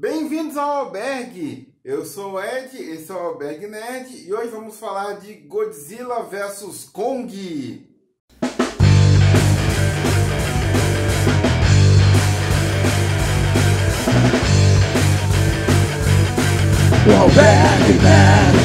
Bem-vindos ao Albergue! Eu sou o Ed, esse é o Albergue Nerd e hoje vamos falar de Godzilla vs Kong! O Albergue Nerd!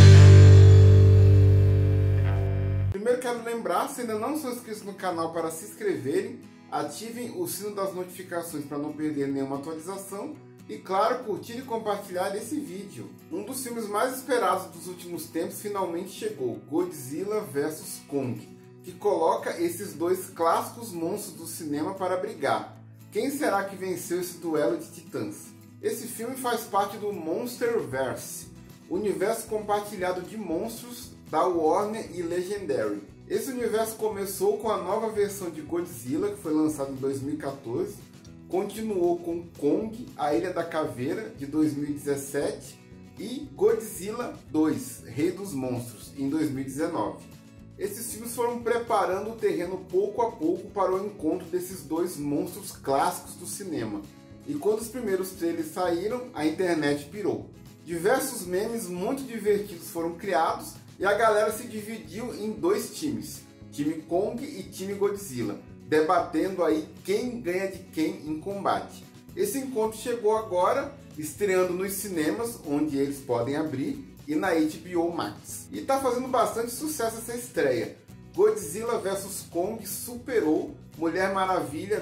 Primeiro quero lembrar, se ainda não são inscritos no canal, para se inscreverem, ativem o sino das notificações para não perder nenhuma atualização e, claro, curtir e compartilhar esse vídeo. Um dos filmes mais esperados dos últimos tempos finalmente chegou, Godzilla vs Kong, que coloca esses dois clássicos monstros do cinema para brigar. Quem será que venceu esse duelo de titãs? Esse filme faz parte do Monsterverse, universo compartilhado de monstros da Warner e Legendary. Esse universo começou com a nova versão de Godzilla, que foi lançada em 2014, continuou com Kong, a Ilha da Caveira, de 2017, e Godzilla 2, Rei dos Monstros, em 2019. Esses filmes foram preparando o terreno pouco a pouco para o encontro desses dois monstros clássicos do cinema. E quando os primeiros trailers saíram, a internet pirou. Diversos memes muito divertidos foram criados e a galera se dividiu em dois times, time Kong e time Godzilla, debatendo aí quem ganha de quem em combate. Esse encontro chegou agora, estreando nos cinemas, onde eles podem abrir, e na HBO Max. E tá fazendo bastante sucesso essa estreia. Godzilla vs Kong superou Mulher Maravilha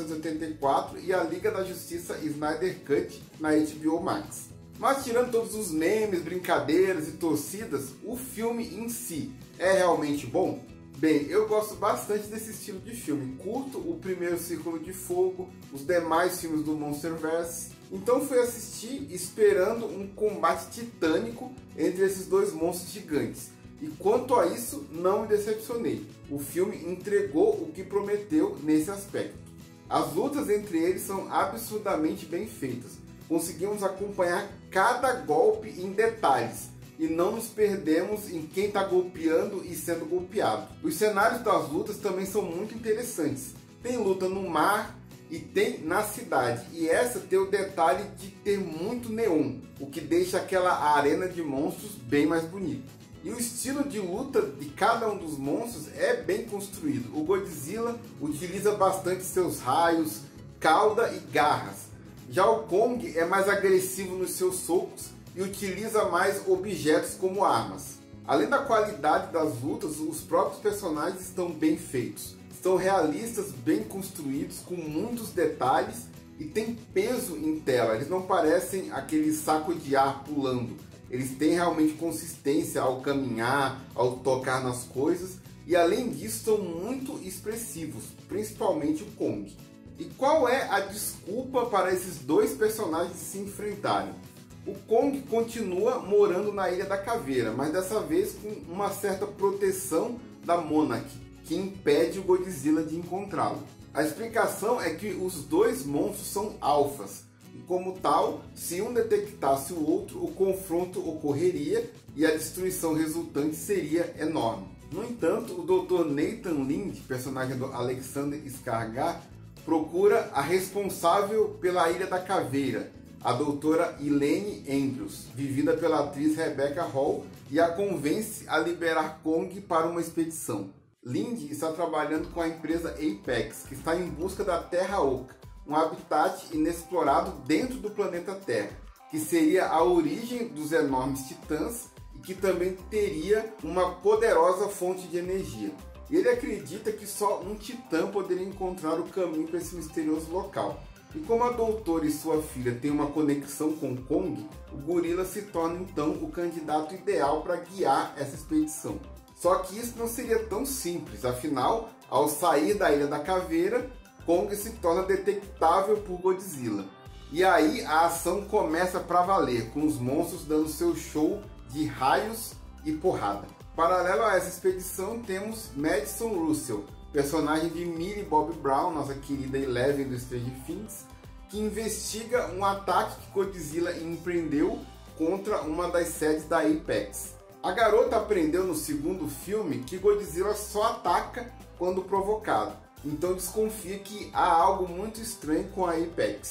1984 e a Liga da Justiça Snyder Cut na HBO Max. Mas tirando todos os memes, brincadeiras e torcidas, o filme em si é realmente bom? Bem, eu gosto bastante desse estilo de filme, curto o primeiro Círculo de Fogo, os demais filmes do Monsterverse, então fui assistir esperando um combate titânico entre esses dois monstros gigantes. E quanto a isso, não me decepcionei. O filme entregou o que prometeu nesse aspecto. As lutas entre eles são absurdamente bem feitas. Conseguimos acompanhar cada golpe em detalhes e não nos perdemos em quem está golpeando e sendo golpeado. Os cenários das lutas também são muito interessantes. Tem luta no mar e tem na cidade. E essa tem o detalhe de ter muito neon, o que deixa aquela arena de monstros bem mais bonita. E o estilo de luta de cada um dos monstros é bem construído. O Godzilla utiliza bastante seus raios, cauda e garras. Já o Kong é mais agressivo nos seus socos e utiliza mais objetos como armas. Além da qualidade das lutas, os próprios personagens estão bem feitos. São realistas, bem construídos, com muitos detalhes e tem peso em tela. Eles não parecem aquele saco de ar pulando. Eles têm realmente consistência ao caminhar, ao tocar nas coisas e além disso são muito expressivos, principalmente o Kong. E qual é a desculpa para esses dois personagens se enfrentarem? O Kong continua morando na Ilha da Caveira, mas dessa vez com uma certa proteção da Monarch, que impede o Godzilla de encontrá-lo. A explicação é que os dois monstros são alfas, e como tal, se um detectasse o outro, o confronto ocorreria e a destruição resultante seria enorme. No entanto, o Dr. Nathan Lind, personagem do Alexander Skarsgård, procura a responsável pela Ilha da Caveira, a doutora Elaine Andrews, vivida pela atriz Rebecca Hall, e a convence a liberar Kong para uma expedição. Lind está trabalhando com a empresa Apex, que está em busca da Terra Oca, um habitat inexplorado dentro do planeta Terra, que seria a origem dos enormes titãs e que também teria uma poderosa fonte de energia. Ele acredita que só um titã poderia encontrar o caminho para esse misterioso local. E como a doutora e sua filha têm uma conexão com Kong, o gorila se torna então o candidato ideal para guiar essa expedição. Só que isso não seria tão simples, afinal, ao sair da Ilha da Caveira, Kong se torna detectável por Godzilla. E aí a ação começa para valer, com os monstros dando seu show de raios e porrada. Paralelo a essa expedição temos Madison Russell, personagem de Millie Bobby Brown, nossa querida Eleven do Stranger Things, que investiga um ataque que Godzilla empreendeu contra uma das sedes da Apex. A garota aprendeu no segundo filme que Godzilla só ataca quando provocado, então desconfia que há algo muito estranho com a Apex.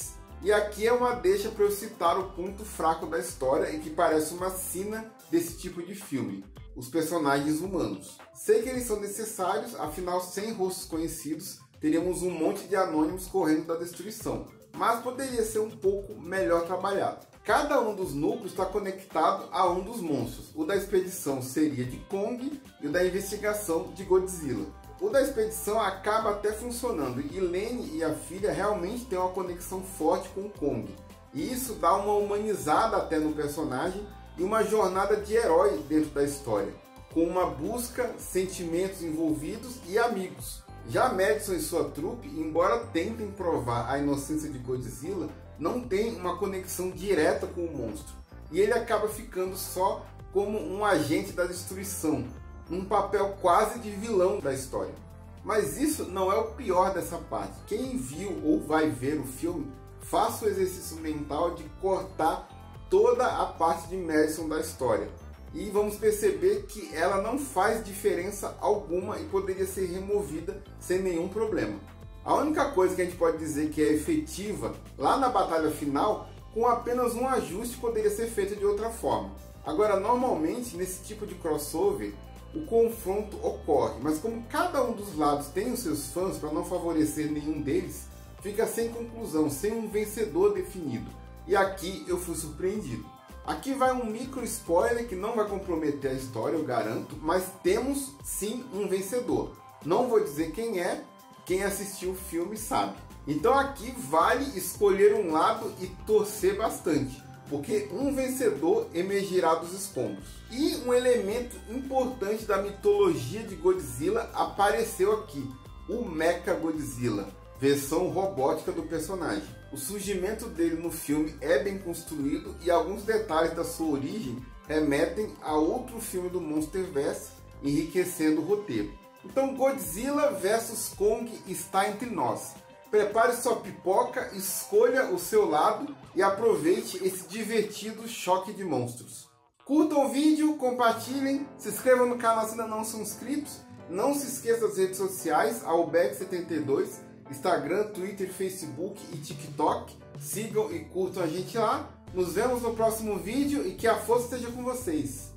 E aqui é uma deixa para eu citar o ponto fraco da história e que parece uma sina desse tipo de filme: os personagens humanos. Sei que eles são necessários, afinal, sem rostos conhecidos, teríamos um monte de anônimos correndo da destruição, mas poderia ser um pouco melhor trabalhado. Cada um dos núcleos está conectado a um dos monstros. O da expedição seria de Kong e o da investigação de Godzilla. O da expedição acaba até funcionando e Lenny e a filha realmente têm uma conexão forte com o Kong. E isso dá uma humanizada até no personagem e uma jornada de herói dentro da história, com uma busca, sentimentos envolvidos e amigos. Já Madison e sua trupe, embora tentem provar a inocência de Godzilla, não tem uma conexão direta com o monstro. E ele acaba ficando só como um agente da destruição, um papel quase de vilão da história. Mas isso não é o pior dessa parte. Quem viu ou vai ver o filme, faça o exercício mental de cortar toda a parte de Madison da história. E vamos perceber que ela não faz diferença alguma e poderia ser removida sem nenhum problema. A única coisa que a gente pode dizer que é efetiva lá na batalha final, com apenas um ajuste, poderia ser feita de outra forma. Agora, normalmente, nesse tipo de crossover, o confronto ocorre, mas como cada um dos lados tem os seus fãs, para não favorecer nenhum deles, fica sem conclusão, sem um vencedor definido. E aqui eu fui surpreendido. Aqui vai um micro spoiler que não vai comprometer a história, eu garanto, mas temos sim um vencedor. Não vou dizer quem é, quem assistiu o filme sabe. Então aqui vale escolher um lado e torcer bastante, porque um vencedor emergirá dos escombros. E um elemento importante da mitologia de Godzilla apareceu aqui: o Mechagodzilla, versão robótica do personagem. O surgimento dele no filme é bem construído e alguns detalhes da sua origem remetem a outro filme do Monsterverse, enriquecendo o roteiro. Então Godzilla vs Kong está entre nós. Prepare sua pipoca, escolha o seu lado e aproveite esse divertido choque de monstros. Curtam o vídeo, compartilhem, se inscrevam no canal se ainda não são inscritos. Não se esqueça das redes sociais, AUBEC72, Instagram, Twitter, Facebook e TikTok. Sigam e curtam a gente lá. Nos vemos no próximo vídeo e que a força esteja com vocês.